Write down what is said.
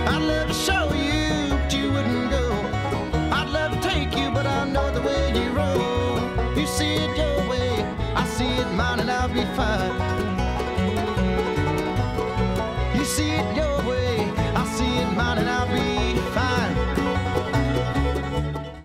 I'd love to show you, but you wouldn't go. I'd love to take you, but I know the way you roll. You see it your way, I see it mine, and I'll be fine.